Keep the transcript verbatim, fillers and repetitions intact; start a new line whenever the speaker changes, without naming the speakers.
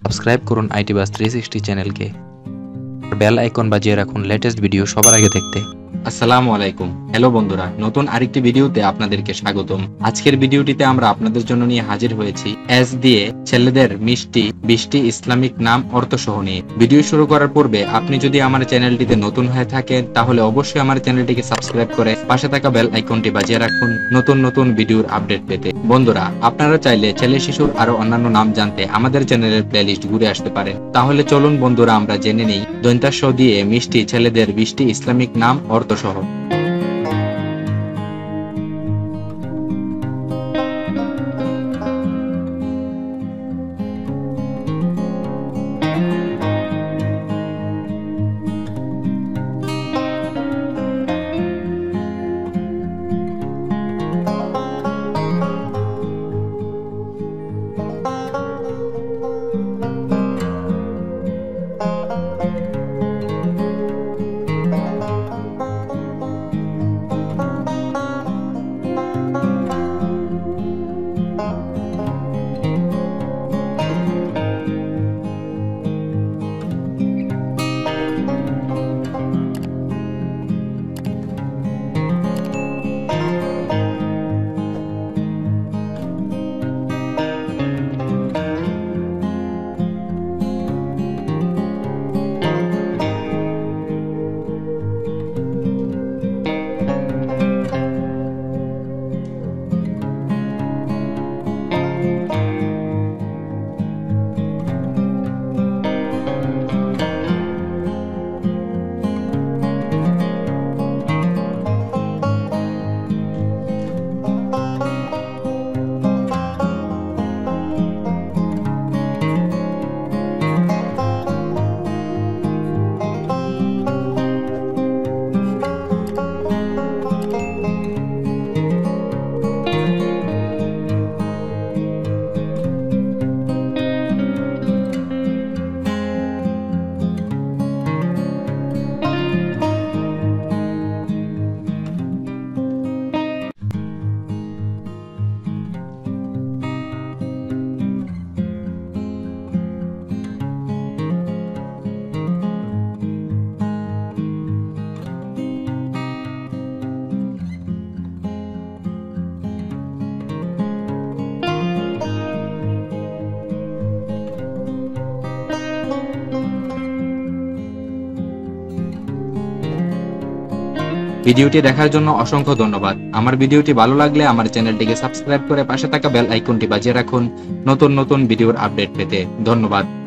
Subscribe করুন ITbaaz three sixty চ্যানেলকে, bell icon বাজিয়ে রাখুন লেটেস্ট ভিডিও সবার আগে দেখতে।
আসসালামু আলাইকুম। হ্যালো বন্ধুরা, নতুন আরেকটি ভিডিওতে আপনাদেরকে স্বাগতম। আজকের ভিডিওটিতে আমরা আপনাদের জন্য নিয়ে হাজির হয়েছি এস দিয়ে ছেলেদের মিষ্টি বিশটি ইসলামিক নাম অর্থ সহ নিয়ে। ভিডিও শুরু করার পূর্বে আপনি যদি আমার চ্যানেলটিতে নতুন হয়ে থাকেন তাহলে অবশ্যই আমার চ্যানেলটিকে সাবস্ক্রাইব করে পাশে থাকা বেল আইকনটি বাজিয়ে রাখুন নতুন নতুন ভিডিওর আপডেট পেতে। বন্ধুরা, আপনারা চাইলে ছেলে শিশুর আরো অন্যান্য নাম জানতে আমাদের চ্যানেলের প্লেলিস্ট ঘুরে আসতে পারেন। তাহলে চলুন বন্ধুরা, আমরা জেনে নেই দন্তাস দিয়ে মিষ্টি ছেলেদের বিশটি ইসলামিক নাম অর্থ সহ। ভিডিওটি দেখার জন্য অসংখ্য ধন্যবাদ। আমার ভিডিওটি ভালো লাগলে আমার চ্যানেলটিকে সাবস্ক্রাইব করে পাশে থাকা বেল আইকনটি বাজিয়ে রাখুন নতুন নতুন ভিডিওর আপডেট পেতে। ধন্যবাদ।